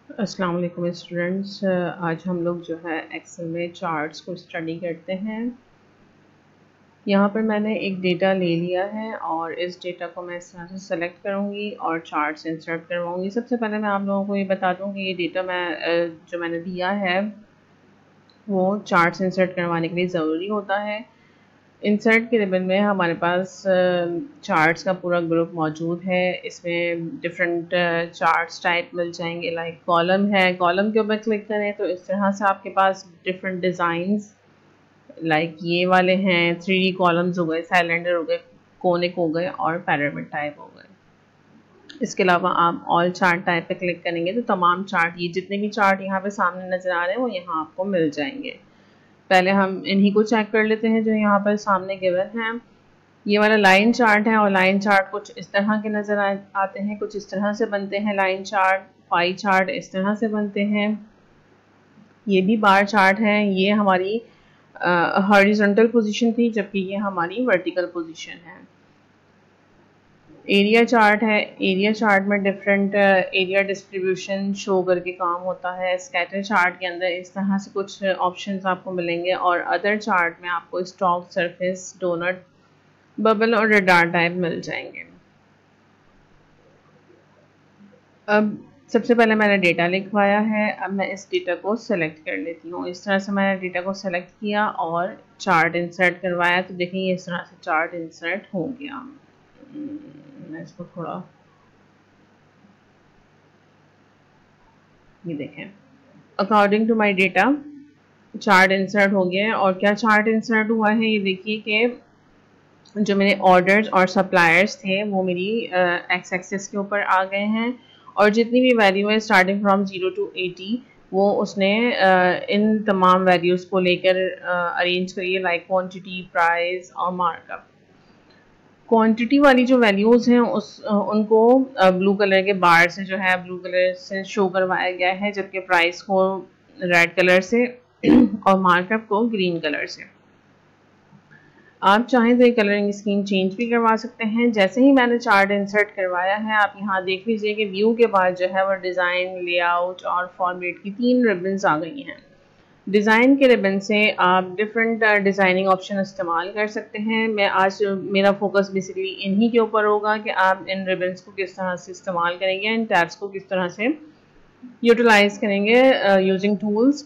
अस्सलाम वालेकुम स्टूडेंट्स। आज हम लोग जो है एक्सेल में चार्ट्स को स्टडी करते हैं। यहाँ पर मैंने एक डेटा ले लिया है और इस डेटा को मैं इस तरह से सेलेक्ट करूँगी और चार्ट्स इंसर्ट करवाऊँगी। सबसे पहले मैं आप लोगों को ये बता दूँ कि ये डेटा जो मैंने दिया है वो चार्ट्स इंसर्ट करवाने के लिए ज़रूरी होता है। इंसर्ट के रिबन में हमारे पास चार्ट्स का पूरा ग्रुप मौजूद है। इसमें डिफरेंट चार्ट्स टाइप मिल जाएंगे। लाइक कॉलम है, कॉलम के ऊपर क्लिक करें तो इस तरह से आपके पास डिफरेंट डिज़ाइंस लाइक ये वाले हैं, 3D कॉलम्स हो गए, साइलेंडर हो गए, कोनिक हो गए और पिरामिड टाइप हो गए। इसके अलावा आप ऑल चार्ट टाइप पे क्लिक करेंगे तो तमाम चार्ट, ये जितने भी चार्ट यहाँ पे सामने नज़र आ रहे हैं वो यहाँ आपको मिल जाएंगे। पहले हम इन्हीं को चेक कर लेते हैं जो यहाँ पर सामने गिवन है। ये वाला लाइन चार्ट है और लाइन चार्ट कुछ इस तरह के नज़र आते हैं, कुछ इस तरह से बनते हैं लाइन चार्ट। पाई चार्ट इस तरह से बनते हैं। ये भी बार चार्ट है। ये हमारी हॉरिजॉन्टल पोजीशन थी जबकि ये हमारी वर्टिकल पोजीशन है। एरिया चार्ट है। एरिया चार्ट में डिफरेंट एरिया डिस्ट्रीब्यूशन शो करके काम होता है। स्कैटर चार्ट के अंदर इस तरह से कुछ ऑप्शंस आपको मिलेंगे और अदर चार्ट में आपको स्टॉक, सरफेस, डोनट, बबल और रडार टाइप मिल जाएंगे। अब सबसे पहले मैंने डेटा लिखवाया है। अब मैं इस डेटा को सेलेक्ट कर लेती हूँ। इस तरह से मैंने डेटा को सेलेक्ट किया और चार्ट इंसर्ट करवाया तो देखिए इस तरह से चार्ट इंसर्ट हो गया। मैं इसको थोड़ा, ये देखें, according to my data chart insert हो गया है। और क्या चार्ट इंसर्ट हुआ है ये देखिए कि जो मेरे ऑर्डर्स और सप्लायर्स थे वो मेरी एक्स एक्सिस के ऊपर आ गए हैं और जितनी भी वैल्यू है स्टार्टिंग फ्रॉम 0 to 80 वो उसने इन तमाम वैल्यूज़ को लेकर अरेंज करिए, लाइक क्वांटिटी, प्राइस और मार्कअप। क्वांटिटी वाली जो वैल्यूज़ हैं उनको ब्लू कलर के बार से जो है ब्लू कलर से शो करवाया गया है, जबकि प्राइस को रेड कलर से और मार्कअप को ग्रीन कलर से। आप चाहें तो ये कलरिंग स्कीम चेंज भी करवा सकते हैं। जैसे ही मैंने चार्ट इंसर्ट करवाया है आप यहाँ देख लीजिए कि व्यू के बाद जो है वो डिज़ाइन, लेआउट और फॉर्मेट की 3 रिबन्स आ गई हैं। डिज़ाइन के रिबन से आप डिफरेंट डिज़ाइनिंग ऑप्शन इस्तेमाल कर सकते हैं। मैं आज मेरा फोकस बेसिकली इन्हीं के ऊपर होगा कि आप इन रिबन्स को किस तरह से इस्तेमाल करेंगे, इन टैब्स को किस तरह से यूटिलाइज करेंगे यूजिंग टूल्स।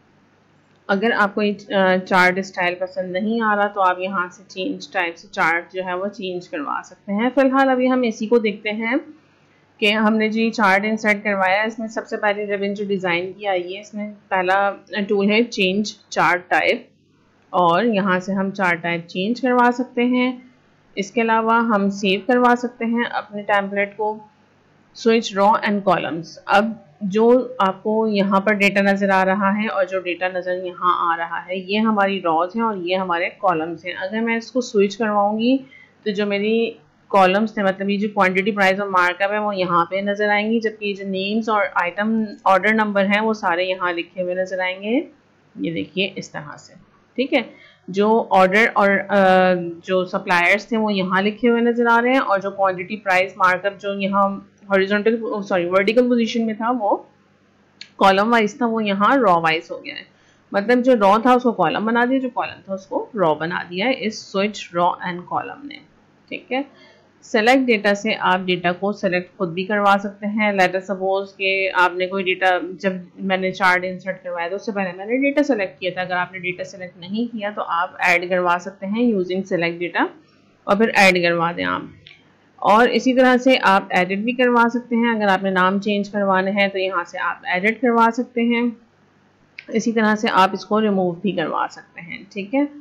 अगर आपको ये चार्ट स्टाइल पसंद नहीं आ रहा तो आप यहाँ से चेंज टाइप से चार्ट जो है वो चेंज करवा सकते हैं। फ़िलहाल अभी हम इसी को देखते हैं कि हमने जी चार्ट इंसर्ट करवाया। इसमें सबसे पहले रिबन जो डिज़ाइन की आई है इसमें पहला टूल है चेंज चार्ट टाइप और यहाँ से हम चार्ट टाइप चेंज करवा सकते हैं। इसके अलावा हम सेव करवा सकते हैं अपने टेम्पलेट को। Switch row and columns. अब जो आपको यहाँ पर डेटा नज़र आ रहा है और जो डेटा नज़र यहाँ आ रहा है ये हमारी रॉज हैं और ये हमारे कॉलम्स हैं। अगर मैं इसको स्विच करवाऊँगी तो जो मेरी कॉलम्स थे, मतलब ये जो क्वांटिटी, प्राइस और मार्कअप है वो यहाँ पे नज़र आएंगी, जबकि जो नेम्स और आइटम ऑर्डर नंबर हैं वो सारे यहाँ लिखे हुए नज़र आएंगे। ये देखिए इस तरह से, ठीक है। जो ऑर्डर और जो सप्लायर्स थे वो यहाँ लिखे हुए नज़र आ रहे हैं और जो क्वांटिटी, प्राइस, मार्कअप जो यहाँ हॉरिजॉन्टल वर्टिकल पोजीशन में था वो कॉलम वाइज था वो यहाँ रॉ वाइज हो गया है। मतलब जो रॉ था उसको कॉलम बना दिया, जो कॉलम था उसको रॉ बना दिया है इस स्विच रॉ एंड कॉलम ने, ठीक है। सेलेक्ट डेटा से आप डेटा को सेलेक्ट खुद भी करवा सकते हैं। लेटर सपोज कि आपने कोई डेटा, जब मैंने चार्ट इंसर्ट करवाया तो उससे पहले मैंने डेटा सेलेक्ट किया था। अगर आपने डेटा सेलेक्ट नहीं किया तो आप ऐड करवा सकते हैं यूजिंग सेलेक्ट डेटा और फिर ऐड करवा दें आप। और इसी तरह से आप एडिट भी करवा सकते हैं। अगर आपने नाम चेंज करवाने हैं तो यहाँ से आप एडिट करवा सकते हैं। इसी तरह से आप इसको रिमूव भी करवा सकते हैं, ठीक है।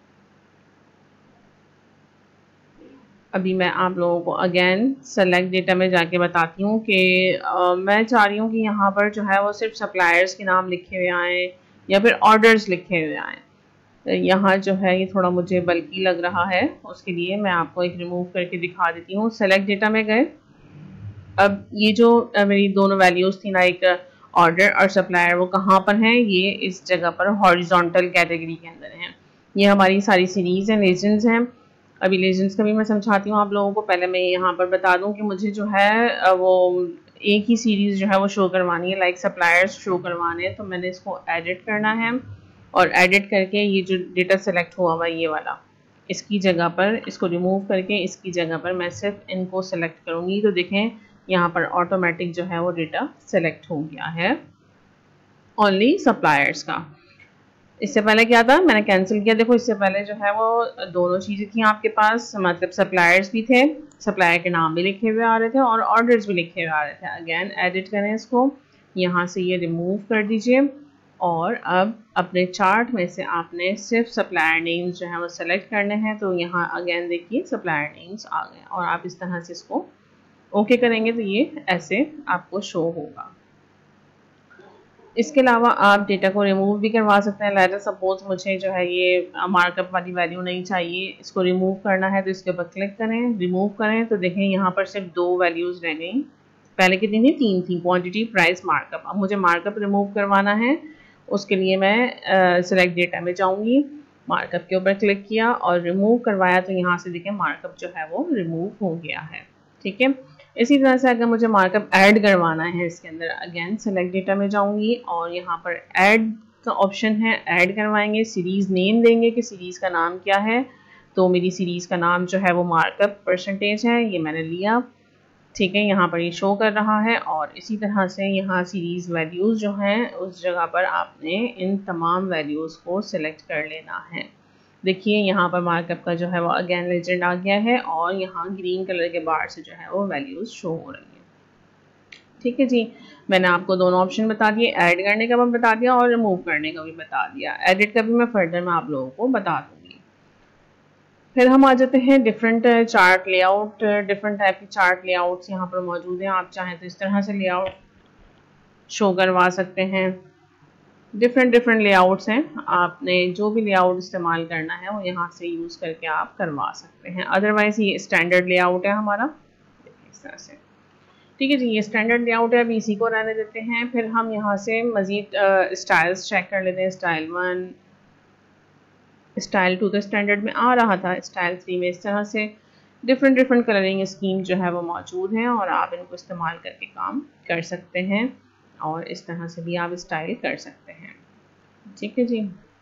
अभी मैं आप लोगों को अगेन सेलेक्ट डेटा में जाके बताती हूँ कि मैं चाह रही हूँ कि यहाँ पर जो है वो सिर्फ सप्लायर्स के नाम लिखे हुए आएँ या फिर ऑर्डर्स लिखे हुए आएँ। यहाँ जो है ये थोड़ा मुझे बल्कि लग रहा है, उसके लिए मैं आपको एक रिमूव करके दिखा देती हूँ। सेलेक्ट डेटा में गए। अब ये जो मेरी दोनों वैल्यूज़ थी, लाइक ऑर्डर और सप्लायर, वो कहाँ पर हैं? ये इस जगह पर हॉरिजॉन्टल कैटेगरी के अंदर हैं। ये हमारी सारी सीरीज़ हैं, लेजेंड्स हैं। अभी लेजेंड्स का भी मैं समझाती हूँ आप लोगों को। पहले मैं यहाँ पर बता दूँ कि मुझे जो है वो एक ही सीरीज़ जो है वो शो करवानी है, लाइक सप्लायर्स शो करवाने हैं, तो मैंने इसको एडिट करना है और एडिट करके ये जो डेटा सेलेक्ट हुआ हुआ ये वाला, इसकी जगह पर इसको रिमूव करके इसकी जगह पर मैं सिर्फ इनको सेलेक्ट करूँगी। तो देखें यहाँ पर ऑटोमेटिक जो है वो डेटा सेलेक्ट हो गया है ओनली सप्लायर्स का। इससे पहले क्या था, मैंने कैंसिल किया। देखो इससे पहले जो है वो दोनों चीज़ें थी आपके पास, मतलब सप्लायर्स भी थे, सप्लायर के नाम भी लिखे हुए आ रहे थे और ऑर्डर्स भी लिखे हुए आ रहे थे। अगेन एडिट करें इसको, यहाँ से ये रिमूव कर दीजिए और अब अपने चार्ट में से आपने सिर्फ सप्लायर नेम्स जो है वो सेलेक्ट करने हैं। तो यहाँ अगेन देखिए सप्लायर नेम्स आ गए और आप इस तरह से इसको ओके करेंगे तो ये ऐसे आपको शो होगा। इसके अलावा आप डेटा को रिमूव भी करवा सकते हैं। लेटर सपोज मुझे जो है ये मार्कअप वाली वैल्यू नहीं चाहिए, इसको रिमूव करना है, तो इसके ऊपर क्लिक करें, रिमूव करें, तो देखें यहाँ पर सिर्फ 2 वैल्यूज़ रह गई। पहले कितनी थी? 3 थी, क्वांटिटी, प्राइस, मार्कअप। अब मुझे मार्कअप रिमूव करवाना है, उसके लिए मैं सिलेक्ट डेटा में जाऊँगी, मार्कअप के ऊपर क्लिक किया और रिमूव करवाया, तो यहाँ से देखें मार्कअप जो है वो रिमूव हो गया है। ठीक है, इसी तरह से अगर मुझे मार्कअप ऐड करवाना है इसके अंदर, अगेन सेलेक्ट डेटा में जाऊंगी और यहाँ पर ऐड का ऑप्शन है, ऐड करवाएंगे, सीरीज़ नेम देंगे कि सीरीज़ का नाम क्या है। तो मेरी सीरीज़ का नाम जो है वो मार्कअप परसेंटेज है, ये मैंने लिया। ठीक है, यहाँ पर ये शो कर रहा है और इसी तरह से यहाँ सीरीज़ वैल्यूज़ जो हैं उस जगह पर आपने इन तमाम वैल्यूज़ को सिलेक्ट कर लेना है। देखिए यहाँ पर मार्कअप का जो है वो अगेन लेजेंड आ गया है और यहाँ ग्रीन कलर के बार से जो है वो वैल्यूज़ शो हो रही हैं। ठीक है जी, मैंने आपको दोनों ऑप्शन बता दिए, ऐड करने का भी बता दिया और रिमूव करने का भी बता दिया। एडिट का भी मैं फर्दर में आप लोगों को बता दूँगी। फिर हम आ जाते हैं different chart layout. Different type की चार्ट लेआउट्स यहाँ पर मौजूद हैं। आप चाहें तो इस तरह से लेआउट शो करवा सकते हैं। डिफरेंट लेआउट्स हैं, आपने जो भी लेआउट इस्तेमाल करना है वो यहाँ से यूज़ करके आप करवा सकते हैं। अदरवाइज़ ये स्टैंडर्ड लेआउट है हमारा, इस तरह से। ठीक है जी, ये स्टैंडर्ड लेआउट है, अभी इसी को रहने देते हैं। फिर हम यहाँ से मज़ीद स्टाइल्स चेक कर लेते हैं। स्टाइल 1, स्टाइल 2 तो स्टैंडर्ड में आ रहा था, स्टाइल 3 में इस तरह से डिफरेंट कलरिंग स्कीम जो है वो मौजूद हैं और आप इनको इस्तेमाल करके काम कर सकते हैं और इस तरह से भी आप स्टाइल कर सकते हैं। ठीक है जी,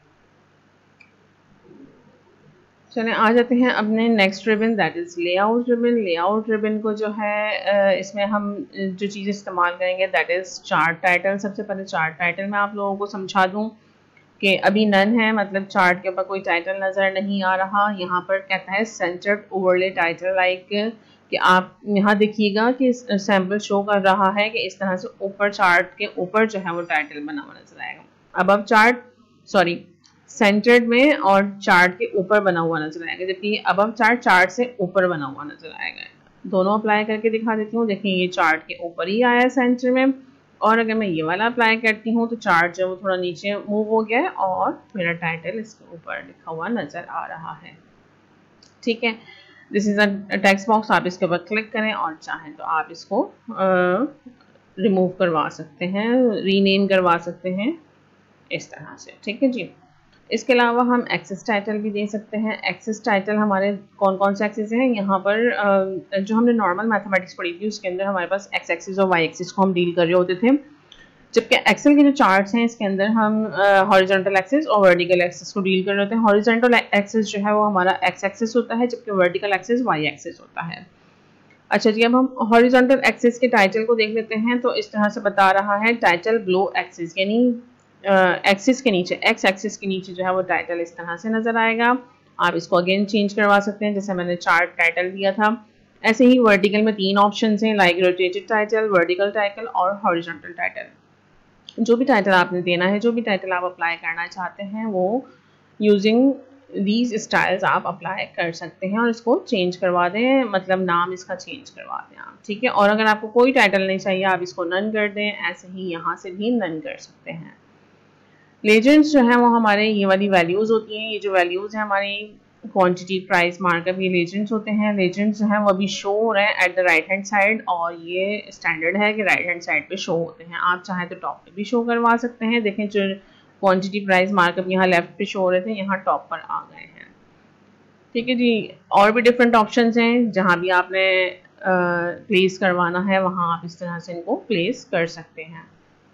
चलें आ जाते हैं अपने next ribbon, that is layout ribbon. Layout ribbon को जो है इसमें हम जो चीज़ इस्तेमाल करेंगे दैट इज़ चार्ट टाइटल। सबसे पहले चार्ट टाइटल मैं आप लोगों को समझा दूं कि अभी नन है, मतलब चार्ट के ऊपर कोई टाइटल नज़र नहीं आ रहा। यहाँ पर कहता है सेंटर्ड ओवरले टाइटल, लाइक कि आप यहाँ देखिएगा कि सैम्पल शो कर रहा है कि इस तरह से ऊपर चार्ट के ऊपर जो है वो टाइटल बना हुआ नजर आएगा। अब चार्ट सेंटर्ड में और चार्ट के ऊपर बना हुआ नजर आएगा, जबकि अब चार्ट से ऊपर बना हुआ नजर आएगा। दोनों अप्लाई करके दिखा देती हूँ। देखिए ये चार्ट के ऊपर ही आया है सेंटर में, और अगर मैं ये वाला अप्लाई करती हूँ तो चार्ट जो थोड़ा नीचे मूव हो गया है और मेरा टाइटल इसके ऊपर लिखा हुआ नजर आ रहा है। ठीक है, this is a text box, आप इसके ऊपर क्लिक करें और चाहें तो आप इसको रिमूव करवा सकते हैं, रीनेम करवा सकते हैं इस तरह से। ठीक है जी, इसके अलावा हम एक्सेस टाइटल भी दे सकते हैं। एक्सेस टाइटल हमारे कौन कौन से एक्सेस हैं, यहाँ पर जो हमने नॉर्मल मैथमेटिक्स पढ़ी थी उसके अंदर हमारे पास एक्स एक्सिस और वाई एक्सिस को हम डील कर रहे होते थे, जबकि एक्सेल के जो चार्ट्स हैं इसके अंदर हम हॉरिजॉन्टल एक्सिस और वर्टिकल एक्सिस को डील कर रहे होते हैं। हॉरिजॉन्टल एक्सिस जो है वो हमारा एक्स एक्सिस होता है, जबकि वर्टिकल एक्सिस वाई एक्सिस होता है। अच्छा जी, अब हम हॉरिजॉन्टल एक्सिस के टाइटल को देख लेते हैं। तो इस तरह से बता रहा है टाइटल बिलो एक्सिस, यानी एक्सिस के नीचे, एक्स एक्सिस के नीचे जो है वो टाइटल इस तरह से नजर आएगा। आप इसको अगेन चेंज करवा सकते हैं, जैसे मैंने चार्ट टाइटल दिया था। ऐसे ही वर्टिकल में 3 ऑप्शन हैं, like rotated title, vertical title और हॉरिजॉन्टल टाइटल। जो भी टाइटल आपने देना है, जो भी टाइटल आप अप्लाई करना चाहते हैं, वो यूजिंग दीज स्टाइल्स आप अप्लाई कर सकते हैं और इसको चेंज करवा दें, मतलब नाम इसका चेंज करवा दें आप। ठीक है, और अगर आपको कोई टाइटल नहीं चाहिए आप इसको नन कर दें, ऐसे ही यहाँ से भी नन कर सकते हैं। लेजेंड्स जो है वो हमारे ये वाली वैल्यूज़ होती हैं, ये जो वैल्यूज़ हैं हमारी क्वांटिटी, प्राइस, मार्कअप, ये लेजेंड्स होते हैं। लेजेंड्स जो हैं वो अभी शो हो रहे हैं at the right hand side, और ये स्टैंडर्ड है कि राइट हैंड साइड पे शो होते हैं। आप चाहें तो टॉप पे भी शो करवा सकते हैं। देखें जो क्वांटिटी, प्राइस, मार्कअप यहाँ लेफ्ट पे शो हो रहे थे, यहाँ टॉप पर आ गए हैं। ठीक है जी, और भी डिफरेंट ऑप्शंस हैं जहाँ भी आपने प्लेस करवाना है वहाँ आप इस तरह से इनको प्लेस कर सकते हैं,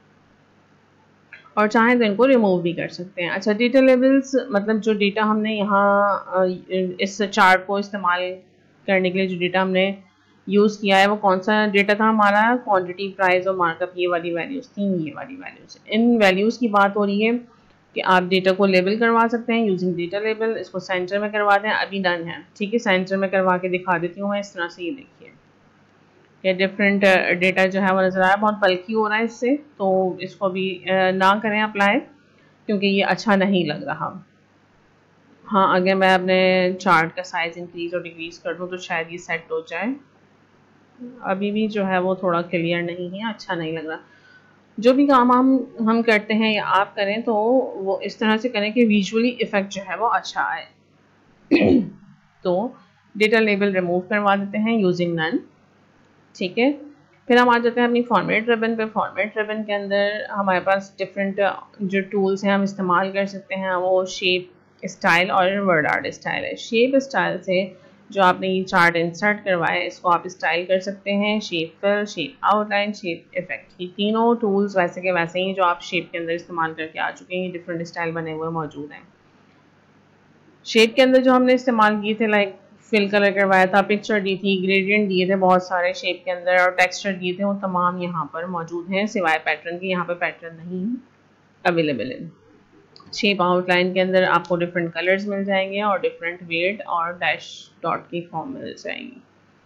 और चाहें तो इनको रिमूव भी कर सकते हैं। अच्छा, डेटा लेवल्स मतलब जो डेटा हमने यहाँ इस चार्ट को इस्तेमाल करने के लिए जो डेटा हमने यूज़ किया है वो कौन सा डेटा था हमारा, क्वांटिटी, प्राइस और मार्कअप, ये वाली वैल्यूज़ थी, ये वाली वैल्यूज़। इन वैल्यूज़ की बात हो रही है कि आप डेटा को लेबल करवा सकते हैं यूजिंग डेटा लेबल। इसको सेंटर में करवा दें, अभी डन है, ठीक है, सेंटर में करवा के दिखा देती हूँ मैं इस तरह से। ये देखिए कि डिफरेंट डेटा जो है वो नज़र आया, बहुत बल्कि हो रहा है इससे, तो इसको भी ना करें अप्लाई, क्योंकि ये अच्छा नहीं लग रहा। हाँ, अगर मैं अपने चार्ट का साइज़ इंक्रीज़ और डिक्रीज़ कर दूँ तो शायद ये सेट हो जाए। अभी भी जो है वो थोड़ा क्लियर नहीं है, अच्छा नहीं लग रहा। जो भी काम हम करते हैं या आप करें तो वो इस तरह से करें कि विजुअली इफ़ेक्ट जो है वो अच्छा आए। तो डेटा लेबल रिमूव करवा देते हैं यूजिंग नन, ठीक है। फिर हम आ जाते हैं अपनी फॉर्मेट रिबन पे। फॉर्मेट रिबन के अंदर हमारे पास डिफरेंट जो टूल्स हैं हम इस्तेमाल कर सकते हैं, वो शेप, स्टाइल और वर्ड आर्ट स्टाइल है। शेप स्टाइल से जो आपने ये चार्ट इंसर्ट करवाया है इसको आप स्टाइल कर सकते हैं, shape fill, shape outline, shape effect. ये तीनों टूल्स वैसे के वैसे ही जो आप शेप के अंदर इस्तेमाल करके आ चुके हैं, डिफरेंट स्टाइल बने हुए मौजूद हैं। शेप के अंदर जो हमने इस्तेमाल किए थे, लाइक फिल कलर करवाया था, पिक्चर दी थी, ग्रेडियंट दिए थे बहुत सारे शेप के अंदर, और टेक्सचर दिए थे, वो तमाम यहाँ पर मौजूद हैं सिवाय पैटर्न के। यहाँ पर पैटर्न नहीं अवेलेबल है। शेप आउटलाइन के अंदर आपको डिफरेंट कलर्स मिल जाएंगे और डिफरेंट वेट और डैश डॉट की फॉर्म मिल जाएंगी।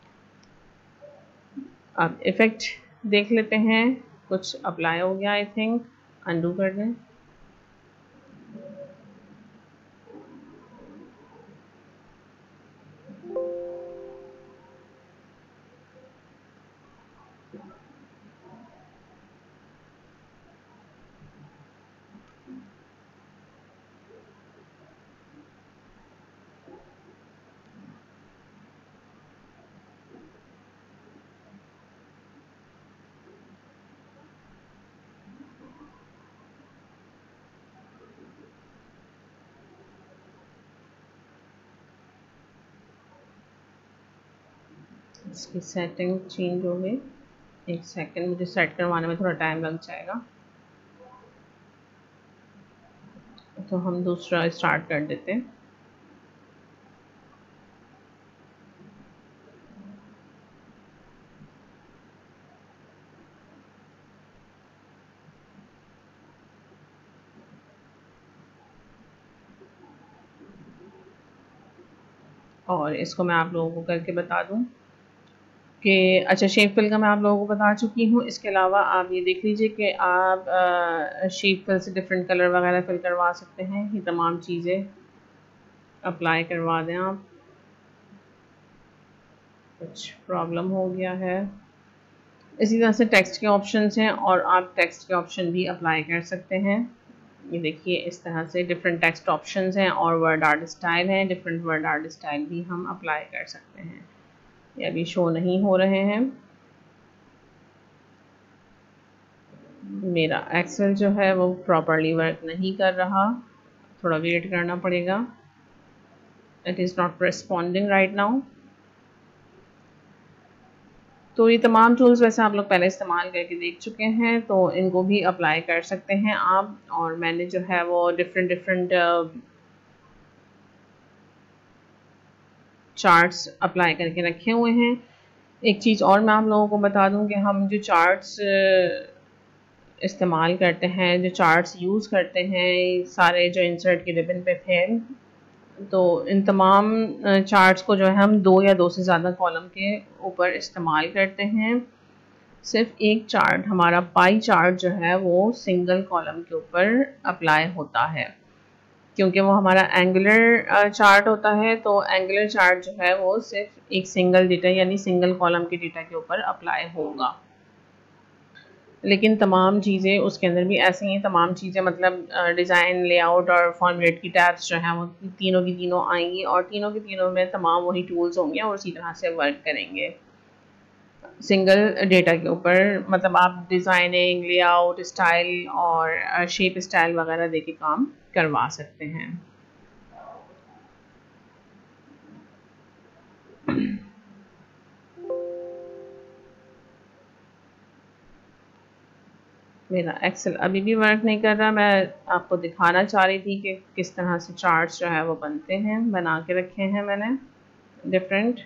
अब इफेक्ट देख लेते हैं, कुछ अप्लाई हो गया आई थिंक, अंडू कर दें। इसकी सेटिंग चेंज हो गई, एक सेकंड, मुझे सेट करवाने में थोड़ा टाइम लग जाएगा, तो हम दूसरा स्टार्ट कर देते हैं। और इसको मैं आप लोगों को करके बता दूं कि अच्छा, शेप फिल का मैं आप लोगों को बता चुकी हूँ। इसके अलावा आप ये देख लीजिए कि आप शेप फिल से डिफरेंट कलर वगैरह फिल करवा सकते हैं। ये तमाम चीज़ें अप्लाई करवा दें आप। कुछ प्रॉब्लम हो गया है। इसी तरह से टेक्स्ट के ऑप्शंस हैं और आप टेक्स्ट के ऑप्शन भी अप्लाई कर सकते हैं। ये देखिए इस तरह से डिफरेंट टेक्स्ट ऑप्शंस हैं और वर्ड आर्ट स्टाइल हैं, डिफरेंट वर्ड आर्ट स्टाइल भी हम अप्लाई कर सकते हैं। ये अभी शो नहीं हो रहे हैं। मेरा एक्सेल जो है वो प्रॉपरली वर्क नहीं कर रहा, थोड़ा वेट करना पड़ेगा। It is not responding right now. तो ये तमाम टूल्स वैसे आप लोग पहले इस्तेमाल करके देख चुके हैं, तो इनको भी अप्लाई कर सकते हैं आप। और मैंने जो है वो डिफरेंट चार्ट्स अप्लाई करके रखे हुए हैं। एक चीज़ और मैं आप लोगों को बता दूं कि हम जो चार्ट्स इस्तेमाल करते हैं, जो चार्ट्स यूज़ करते हैं, सारे जो इंसर्ट के रिबन पे थे, तो इन तमाम चार्ट्स को जो है हम 2 या 2 से ज़्यादा कॉलम के ऊपर इस्तेमाल करते हैं। सिर्फ एक चार्ट, हमारा पाई चार्ट जो है वो सिंगल कॉलम के ऊपर अप्लाई होता है, क्योंकि वो हमारा एंगुलर चार्ट होता है। तो एंगुलर चार्ट जो है वो सिर्फ एक सिंगल डेटा यानी सिंगल कॉलम के डेटा के ऊपर अप्लाई होगा। लेकिन तमाम चीज़ें उसके अंदर भी ऐसी हैं, तमाम चीज़ें मतलब डिज़ाइन, लेआउट और फॉर्मेट की टैब्स जो हैं वो तीनों की तीनों आएंगी और तीनों के तीनों में तमाम वही टूल्स होंगे और उसी तरह से वर्क करेंगे सिंगल डेटा के ऊपर। मतलब आप डिज़ाइनिंग, लेआउट, स्टाइल और शेप स्टाइल वगैरह दे के काम करवा सकते हैं। मेरा एक्सेल अभी भी वर्क नहीं कर रहा। मैं आपको दिखाना चाह रही थी कि किस तरह से चार्ट्स जो है वो बनते हैं, बना के रखे हैं मैंने डिफरेंट।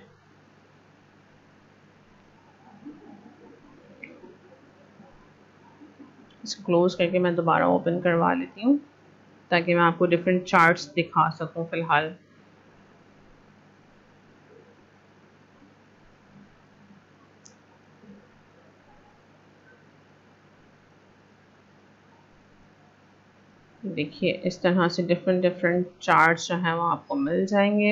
इसको क्लोज करके मैं दोबारा ओपन करवा लेती हूँ ताकि मैं आपको डिफरेंट चार्ट्स दिखा सकूँ फ़िलहाल। देखिए इस तरह से डिफरेंट चार्ट्स जो हैं वो आपको मिल जाएंगे।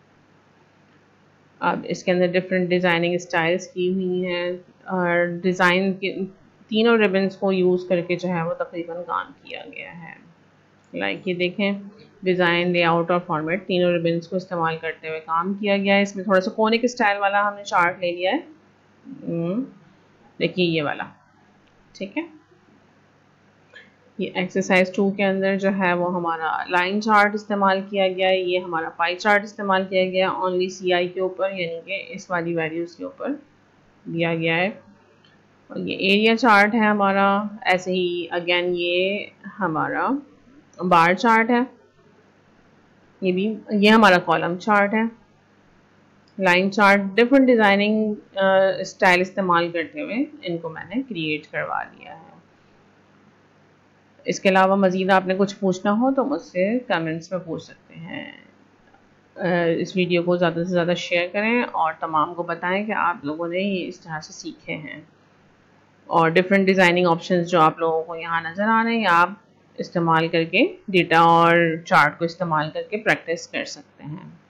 अब इसके अंदर डिफरेंट डिज़ाइनिंग स्टाइल्स की हुई हैं और डिज़ाइन के तीनों रिबन्स को यूज़ करके जो है वो तकरीबन काम किया गया है। लाइक ये देखें, डिज़ाइन, लेआउट और फॉर्मेट तीनों रिबन्स को इस्तेमाल करते हुए काम किया गया है। इसमें थोड़ा सा कोनिक स्टाइल वाला हमने चार्ट ले लिया है। देखिए ये वाला, ठीक है। ये एक्सरसाइज 2 के अंदर जो है वो हमारा लाइन चार्ट इस्तेमाल किया गया है। ये हमारा पाई चार्ट इस्तेमाल किया गया है ओनली CI के ऊपर, यानी कि इस वाली वैल्यूज़ के ऊपर दिया गया है। और ये एरिया चार्ट है हमारा। ऐसे ही अगेन ये हमारा बार चार्ट है, ये हमारा कॉलम चार्ट है। Line chart different designing style इस्तेमाल करते हुए इनको मैंने क्रिएट करवा लिया है। इसके अलावा मज़ीद आपने कुछ पूछना हो तो मुझसे कमेंट्स में पूछ सकते हैं। इस वीडियो को ज़्यादा से ज़्यादा शेयर करें और तमाम को बताएं कि आप लोगों ने ये इस तरह से सीखे हैं। और डिफरेंट डिज़ाइनिंग ऑप्शंस जो आप लोगों को यहाँ नज़र आ रहे हैं, आप इस्तेमाल करके डेटा और चार्ट को इस्तेमाल करके प्रैक्टिस कर सकते हैं।